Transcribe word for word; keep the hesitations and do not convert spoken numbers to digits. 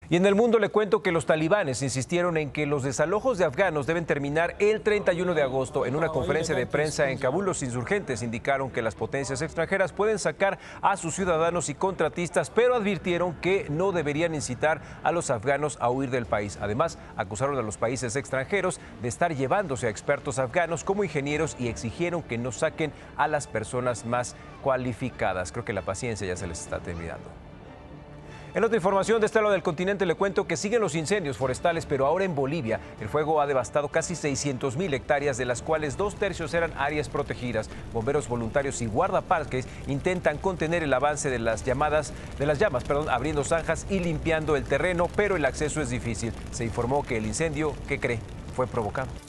Y en el mundo le cuento que los talibanes insistieron en que los desalojos de afganos deben terminar el treinta y uno de agosto. En una conferencia de prensa en Kabul, los insurgentes indicaron que las potencias extranjeras pueden sacar a sus ciudadanos y contratistas, pero advirtieron que no deberían incitar a los afganos a huir del país. Además, acusaron a los países extranjeros de estar llevándose a expertos afganos como ingenieros y exigieron que no saquen a las personas más cualificadas. Creo que la paciencia ya se les está terminando. En otra información de este lado del continente le cuento que siguen los incendios forestales, pero ahora en Bolivia el fuego ha devastado casi seiscientas mil hectáreas, de las cuales dos tercios eran áreas protegidas. Bomberos voluntarios y guardaparques intentan contener el avance de las llamadas, de las llamas, perdón, abriendo zanjas y limpiando el terreno, pero el acceso es difícil. Se informó que el incendio, ¿qué cree?, fue provocado.